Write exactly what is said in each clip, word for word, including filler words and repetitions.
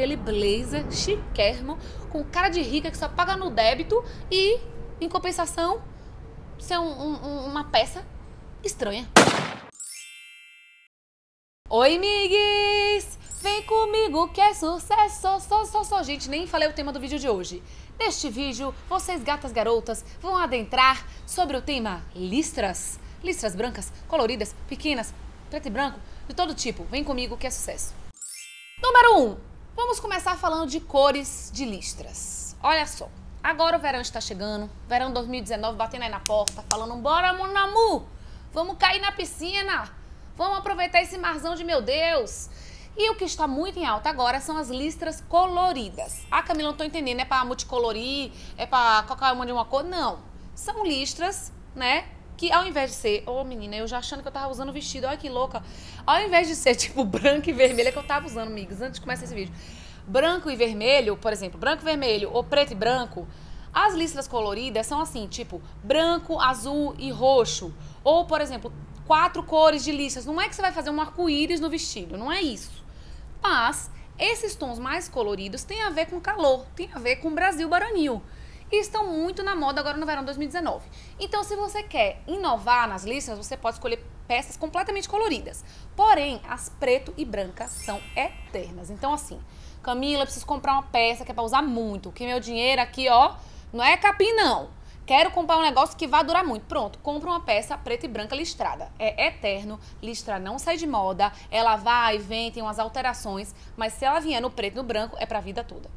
aquele blazer chiquérrimo, com cara de rica que só paga no débito e, em compensação, ser um, um, uma peça estranha. Oi, migues! Vem comigo que é sucesso, só, só, só. Gente, nem falei o tema do vídeo de hoje. Neste vídeo, vocês gatas garotas vão adentrar sobre o tema listras. Listras brancas, coloridas, pequenas, preto e branco, de todo tipo. Vem comigo que é sucesso. Número um. Vamos começar falando de cores de listras. Olha só. Agora o verão está chegando. Verão dois mil e dezenove batendo aí na porta, falando: bora, mon amour! Vamos cair na piscina! Vamos aproveitar esse marzão de meu Deus! E o que está muito em alta agora são as listras coloridas. Ah, Camila, não tô entendendo. É para multicolorir? É para colocar uma de uma cor? Não. São listras, né? Que ao invés de ser... Ô, oh, menina, eu já achando que eu tava usando vestido. Olha que louca. Ao invés de ser, tipo, branco e vermelho, é que eu tava usando, amigos, antes de começar esse vídeo. Branco e vermelho, por exemplo, branco e vermelho ou preto e branco, as listras coloridas são assim, tipo, branco, azul e roxo. Ou, por exemplo, quatro cores de listras. Não é que você vai fazer um arco-íris no vestido, não é isso. Mas esses tons mais coloridos têm a ver com calor, tem a ver com Brasil baranil. E estão muito na moda agora no verão dois mil e dezenove. Então, se você quer inovar nas listras, você pode escolher peças completamente coloridas. Porém, as preto e brancas são eternas. Então, assim, Camila, eu preciso comprar uma peça que é pra usar muito, que meu dinheiro aqui, ó, não é capim, não. Quero comprar um negócio que vai durar muito. Pronto, compra uma peça preta e branca listrada. É eterno, listra não sai de moda, ela vai e vem, tem umas alterações, mas se ela vier no preto e no branco, é pra vida toda.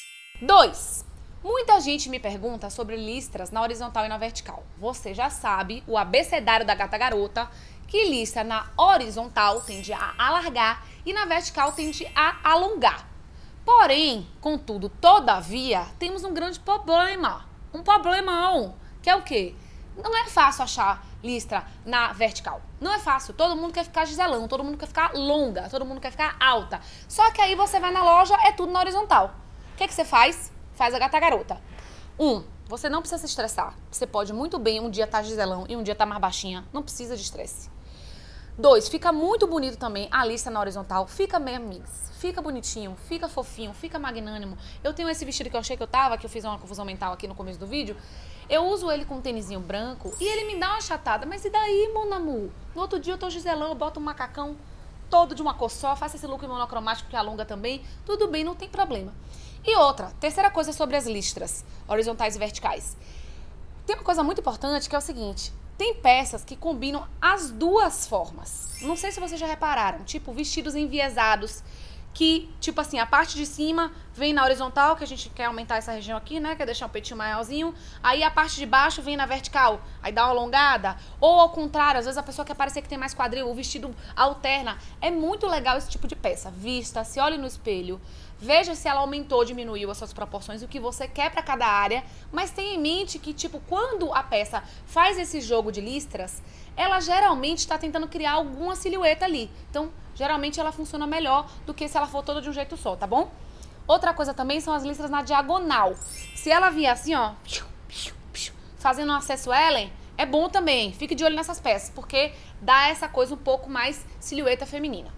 Dois. Muita gente me pergunta sobre listras na horizontal e na vertical. Você já sabe o abecedário da gata garota, que listra na horizontal tende a alargar e na vertical tende a alongar. Porém, contudo, todavia, temos um grande problema. Um problemão, que é o quê? Não é fácil achar listra na vertical. Não é fácil. Todo mundo quer ficar giselão, todo mundo quer ficar longa, todo mundo quer ficar alta. Só que aí você vai na loja, é tudo na horizontal. O que é que você faz? Faz a gata garota. Um, você não precisa se estressar. Você pode muito bem um dia estar giselão e um dia estar mais baixinha. Não precisa de estresse. Dois, fica muito bonito também a lista na horizontal. Fica bem, amigos. Fica bonitinho, fica fofinho, fica magnânimo. Eu tenho esse vestido que eu achei que eu tava, que eu fiz uma confusão mental aqui no começo do vídeo. Eu uso ele com um tênisinho branco e ele me dá uma chatada. Mas e daí, mon amour? No outro dia eu tô giselão, eu boto um macacão todo de uma cor só, faço esse look monocromático que alonga também. Tudo bem, não tem problema. E outra, terceira coisa sobre as listras horizontais e verticais. Tem uma coisa muito importante que é o seguinte: tem peças que combinam as duas formas. Não sei se vocês já repararam, tipo vestidos enviesados, que, tipo assim, a parte de cima vem na horizontal, que a gente quer aumentar essa região aqui, né, quer deixar um peitinho maiorzinho, aí a parte de baixo vem na vertical, aí dá uma alongada, ou ao contrário, às vezes a pessoa quer parecer que tem mais quadril, o vestido alterna. É muito legal esse tipo de peça. Vista, se olhe no espelho, veja se ela aumentou ou diminuiu as suas proporções, o que você quer para cada área, mas tenha em mente que, tipo, quando a peça faz esse jogo de listras, ela geralmente está tentando criar alguma silhueta ali. Então, geralmente ela funciona melhor do que se ela for toda de um jeito só, tá bom? Outra coisa também são as listras na diagonal. Se ela vier assim, ó, fazendo um acesso Ellen, é bom também. Fique de olho nessas peças, porque dá essa coisa um pouco mais silhueta feminina.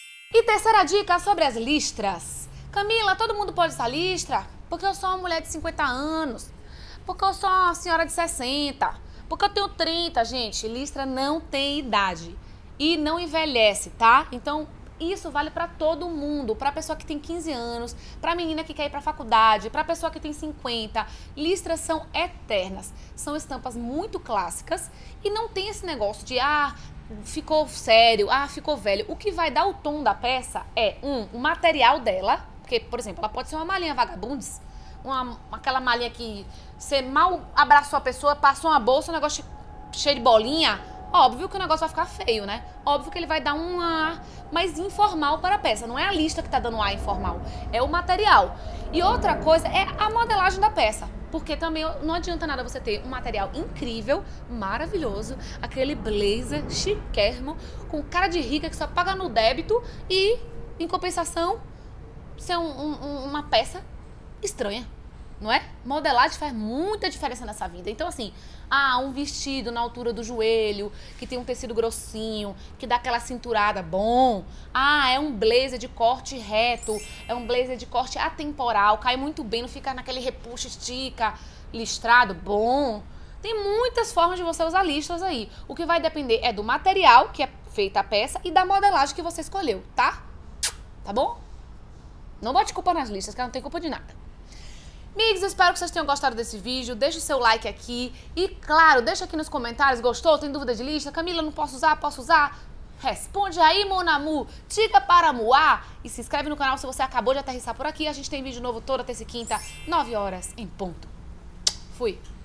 E terceira dica sobre as listras. Camila, todo mundo pode usar listra? Porque eu sou uma mulher de cinquenta anos. Porque eu sou uma senhora de sessenta. Porque eu tenho trinta, gente. Listra não tem idade. E não envelhece, tá? Então, isso vale pra todo mundo. Pra pessoa que tem quinze anos, pra menina que quer ir pra faculdade, pra pessoa que tem cinquenta. Listras são eternas. São estampas muito clássicas e não tem esse negócio de, ah, ficou sério, ah, ficou velho. O que vai dar o tom da peça é, um, o material dela. Porque, por exemplo, ela pode ser uma malinha vagabundes, uma, aquela malinha que você mal abraçou a pessoa, passou uma bolsa, um negócio cheio de bolinha. Óbvio que o negócio vai ficar feio, né? Óbvio que ele vai dar um ar mais informal para a peça. Não é a lista que tá dando um ar informal, é o material. E outra coisa é a modelagem da peça. Porque também não adianta nada você ter um material incrível, maravilhoso, aquele blazer chiquérrimo, com cara de rica que só paga no débito e, em compensação, ser um, um, uma peça estranha. não é? Modelagem faz muita diferença nessa vida. Então, assim, ah, um vestido na altura do joelho, que tem um tecido grossinho, que dá aquela cinturada, bom. Ah, é um blazer de corte reto, é um blazer de corte atemporal, cai muito bem, não fica naquele repuxo, estica, listrado, bom. Tem muitas formas de você usar listras aí. O que vai depender é do material que é feita a peça e da modelagem que você escolheu, tá? Tá bom? Não bote culpa nas listras, que ela não tem culpa de nada. Amigos, eu espero que vocês tenham gostado desse vídeo. Deixa o seu like aqui. E, claro, deixa aqui nos comentários. Gostou? Tem dúvida de lista? Camila, não posso usar? Posso usar? Responde aí, mon amour. Diga para Moá. E se inscreve no canal se você acabou de aterrissar por aqui. A gente tem vídeo novo toda terça e quinta, nove horas em ponto. Fui.